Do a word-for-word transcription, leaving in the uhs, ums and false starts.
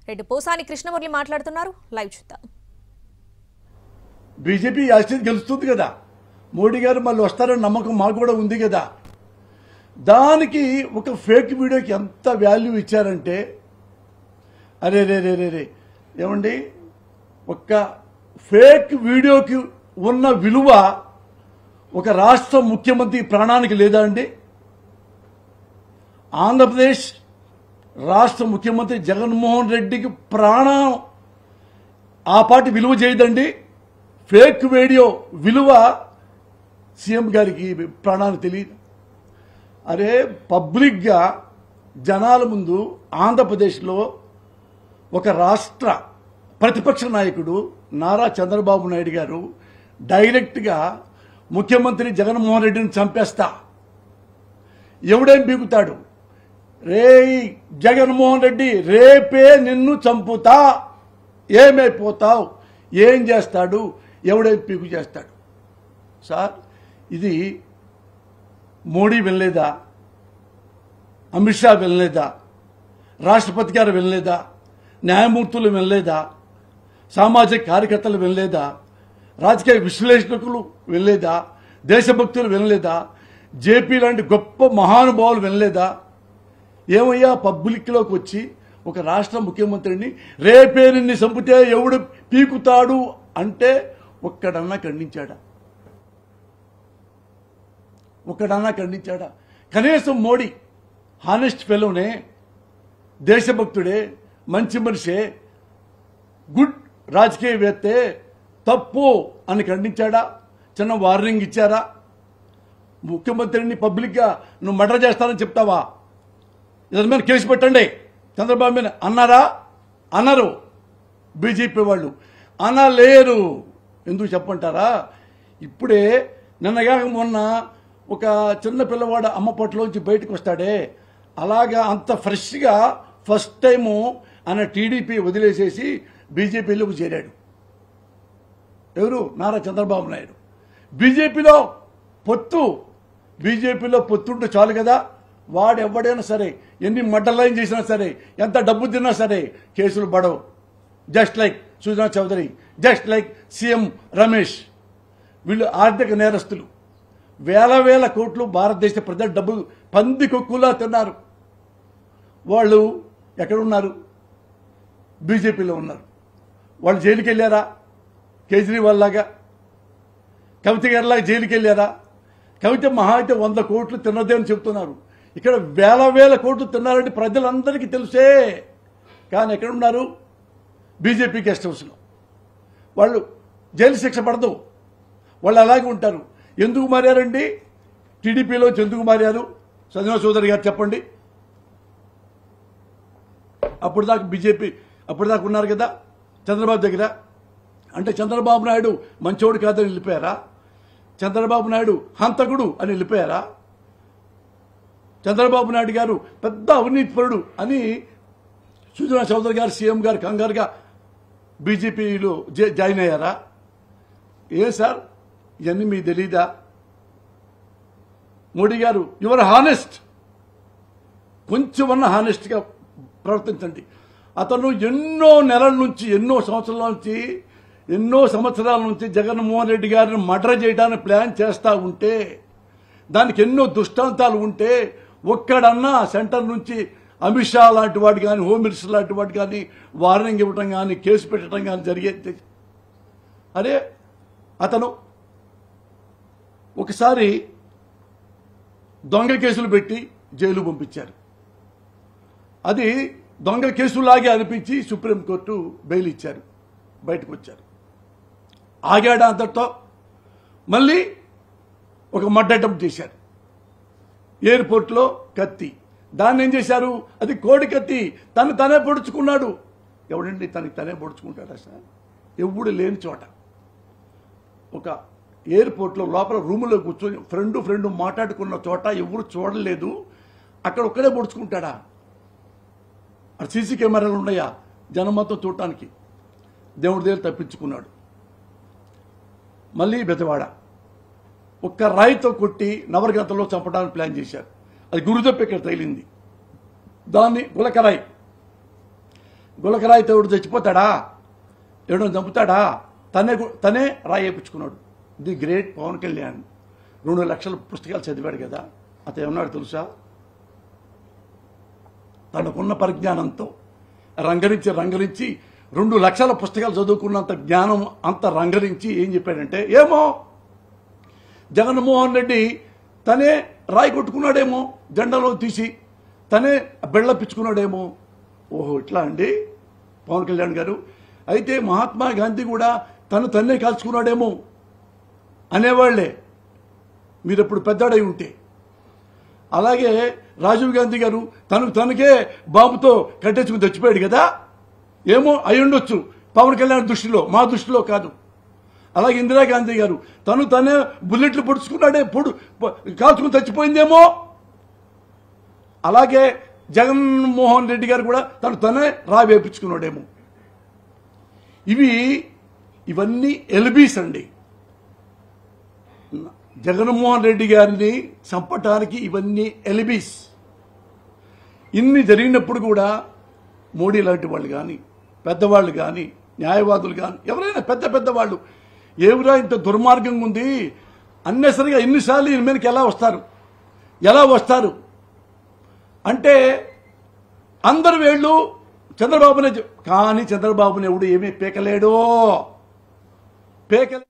రెడ్డి పోసాని కృష్ణమురళి మాట్లాడుతున్నారు. లైవ్ చూద్దాం. బీజేపీ యాస్టిన్ గెలుస్తుంది కదా, మోడీ గారు మళ్ళీ వస్తారని నమ్మకం మాకు కూడా ఉంది కదా. దానికి ఒక ఫేక్ వీడియోకి ఎంత వాల్యూ ఇచ్చారంటే, అరే రే రే రే రే ఏమండి, ఒక్క ఫేక్ వీడియోకి ఉన్న విలువ ఒక రాష్ట్ర ముఖ్యమంత్రి ప్రాణానికి లేదా అండి? ఆంధ్రప్రదేశ్ రాష్ట్ర ముఖ్యమంత్రి జగన్మోహన్ రెడ్డికి ప్రాణం ఆ పాటి విలువ చేయదండి. ఫేక్ వీడియో విలువ సీఎం గారికి ప్రాణానికి తెలియదు. అరే పబ్లిక్గా జనాల ముందు ఆంధ్రప్రదేశ్లో ఒక రాష్ట్ర ప్రతిపక్ష నాయకుడు నారా చంద్రబాబు నాయుడు గారు డైరెక్ట్గా ముఖ్యమంత్రి జగన్మోహన్ రెడ్డిని చంపేస్తా, ఎవడేం బీగుతాడు, రే జగన్మోహన్ రెడ్డి రేపే నిన్ను చంపుతా, ఏమైపోతావు, ఏం చేస్తాడు, ఎవడేం పీకు చేస్తాడు. సార్ ఇది మోడీ వెళ్ళలేదా, అమిత్ షా వెళ్ళలేదా, రాష్ట్రపతి గారు వెళ్ళలేదా, న్యాయమూర్తులు వెళ్ళలేదా, సామాజిక కార్యకర్తలు వెళ్ళలేదా, రాజకీయ విశ్లేషకులు వెళ్ళలేదా, దేశభక్తులు వెళ్ళలేదా, జేపీ లాంటి గొప్ప మహానుభావులు వెళ్ళలేదా? ఏమయ్యా పబ్లిక్లోకి వచ్చి ఒక రాష్ట్ర ముఖ్యమంత్రిని రేపే నిన్ను చంపితే ఎవడు పీకుతాడు అంటే ఒక్కడన్నా ఖండించాడా? ఒక్కడన్నా ఖండించాడా? కనీసం మోడీ హానెస్ట్ ఫెలోనే, దేశభక్తుడే, మంచి మనిషే, గుడ్ రాజకీయవేత్తే, తప్పు అని ఖండించాడా? చిన్న వార్నింగ్ ఇచ్చారా? ముఖ్యమంత్రిని పబ్లిక్గా నువ్వు మర్డర్ చేస్తానని చెప్తావా, ఇతని మీద కేసు పెట్టండి చంద్రబాబు మీద అన్నారా? అన్నారు. బీజేపీ వాళ్ళు అనలేరు. ఎందుకు చెప్పంటారా? ఇప్పుడే నిన్నగాక మొన్న ఒక చిన్న పిల్లవాడు అమ్మ పొట్టలోంచి బయటకు వస్తాడే, అలాగా అంత ఫ్రెష్గా ఫస్ట్ టైము ఆయన టీడీపీ వదిలేసేసి బీజేపీలోకి చేరాడు. ఎవరు? నారా చంద్రబాబు నాయుడు. బీజేపీలో పొత్తు, బీజేపీలో పొత్తుంటే చాలు కదా, వాడు ఎవడైనా సరే ఎన్ని మడ్డలైన్ చేసినా సరే, ఎంత డబ్బు తిన్నా సరే కేసులు పడవు. Just like Sujana Chowdary, just like CM Ramesh. వీళ్ళు ఆర్థిక నేరస్తులు. వేల వేల కోట్లు భారతదేశ ప్రజల డబ్బులు పంది కొక్కులా తిన్నారు. వాళ్ళు ఎక్కడున్నారు? బీజేపీలో ఉన్నారు. వాళ్ళు జైలుకి వెళ్ళారా? కేజ్రీవాల్ లాగా, కవిత గారిలాగా జైలుకి వెళ్ళారా? కవిత మహా అయితే వంద కోట్లు తిన్నదే అని చెప్తున్నారు. ఇక్కడ వేల వేల కోట్లు తిన్నారంటే ప్రజలందరికీ తెలుసే. కానీ ఎక్కడున్నారు? బీజేపీ గెస్ట్ హౌస్లో. వాళ్ళు జైలు శిక్ష పడదు, వాళ్ళు అలాగే ఉంటారు. ఎందుకు మారారండి? టీడీపీలో ఎందుకు మారారు? సంజన చౌదరి గారు చెప్పండి. అప్పుడు దాకా బీజేపీ అప్పుడు దాకా ఉన్నారు కదా చంద్రబాబు దగ్గర. అంటే చంద్రబాబు నాయుడు మంచోడు కాదని వెళ్ళిపోయారా? చంద్రబాబు నాయుడు హంతకుడు అని వెళ్ళిపోయారా? చంద్రబాబు నాయుడు గారు పెద్ద అవినీతిపరుడు అని సుజనా చౌదరి గారు సీఎం గారు కంగారుగా బీజేపీలో జాయిన్ అయ్యారా? ఏ సార్ ఇవన్నీ మీకు తెలీదా? మోడీ గారు యువర్ హానెస్ట్, కొంచెమన్నా హానెస్ట్గా ప్రవర్తించండి. అతను ఎన్నో నెలల నుంచి, ఎన్నో సంవత్సరాల నుంచి, ఎన్నో సంవత్సరాల నుంచి జగన్మోహన్ రెడ్డి గారిని మర్డర్ చేయడానికి ప్లాన్ చేస్తూ ఉంటే, దానికి ఎన్నో దుష్టాంతాలు ఉంటే, ఒక్కడన్నా సెంటర్ నుంచి అమిత్ షా లాంటి వాడు కానీ, హోమ్ మినిస్టర్ లాంటి వాడు కానీ వార్నింగ్ ఇవ్వటం కానీ, కేసు పెట్టడం కానీ జరిగేది. అరే అతను ఒకసారి దొంగ కేసులు పెట్టి జైలు పంపించారు. అది దొంగ కేసులాగే అనిపించి సుప్రీంకోర్టు బెయిల్ ఇచ్చారు, బయటకు వచ్చారు. ఆగాడు అంతటితో. మళ్ళీ ఒక మర్డర్ అటెంప్ట్ చేశారు ఎయిర్పోర్ట్లో, కత్తి. దాన్ని ఏం చేశారు? అది కోడి కత్తి, తను తనే పొడుచుకున్నాడు. ఎవడండి తనకి తనే పొడుచుకుంటాడా సార్? ఎవడు లేని చోట ఒక ఎయిర్పోర్ట్లో లోపల రూములో కూర్చొని ఫ్రెండ్ ఫ్రెండ్ మాట్లాడుకున్న చోట ఎవరు చూడలేదు, అక్కడ ఒక్కడే పొడుచుకుంటాడా? అక్కడ సీసీ కెమెరాలు ఉన్నాయా జనం మొత్తం చూడటానికి? దేవుడి దగ్గర తప్పించుకున్నాడు. మళ్ళీ బెజవాడ ఒక్క రాయితో కొట్టి నవరగంతలో చంపడానికి ప్లాన్ చేశారు. అది గురుదప్ప ఇక్కడ తగిలింది. దాన్ని గులకరాయి గులకరాయి తోడు చచ్చిపోతాడా? ఎవడో చంపుతాడా? తనే తనే రాయి వేయించుకున్నాడు. ది గ్రేట్ పవన్ కళ్యాణ్ రెండు లక్షల పుస్తకాలు చదివాడు కదా, అతను ఏమన్నాడు తెలుసా? తనకున్న పరిజ్ఞానంతో రంగరించి రంగరించి రెండు లక్షల పుస్తకాలు చదువుకున్నంత జ్ఞానం అంత రంగరించి ఏం చెప్పాడంటే, ఏమో జగన్మోహన్ రెడ్డి తనే రాయి కొట్టుకున్నాడేమో, జెండాలో తీసి తనే బెళ్ళపించుకున్నాడేమో. ఓహో ఇట్లా అండి పవన్ కళ్యాణ్ గారు, అయితే మహాత్మా గాంధీ కూడా తను తన్నే కాల్చుకున్నాడేమో అనేవాళ్లే మీరు ఎప్పుడు పెద్దాడై ఉంటే. అలాగే రాజీవ్ గాంధీ గారు తను తనకే బాబుతో కట్టేసుకుని చచ్చిపోయాడు కదా, ఏమో అయి ఉండొచ్చు పవన్ కళ్యాణ్ దృష్టిలో, మా దృష్టిలో కాదు. అలాగే ఇందిరాగాంధీ గారు తను తనే బుల్లెట్లు పొడుచుకున్నాడే, పొడు కాల్చుకుని చచ్చిపోయిందేమో. అలాగే జగన్మోహన్ రెడ్డి గారు కూడా తను తనే రా వేపించుకున్నాడేమో. ఇవి ఇవన్నీ ఎల్బీస్ అండి. జగన్మోహన్ రెడ్డి గారిని చంపటానికి ఇవన్నీ ఎలిబీస్. ఇన్ని జరిగినప్పుడు కూడా మోడీ లాంటి వాళ్ళు కానీ, పెద్దవాళ్ళు కానీ, న్యాయవాదులు కానీ, ఎవరైనా పెద్ద పెద్దవాళ్ళు ఏమిరా ఇంత దుర్మార్గంగా ఉంది, అన్నెసరిగా ఎన్నిసార్లు ఈయన మీదకి ఎలా వస్తారు ఎలా వస్తారు అంటే అందరు వేళ్ళు చంద్రబాబునే. కానీ చంద్రబాబుని ఎవడు ఏమీ పీకలేడో పీకలే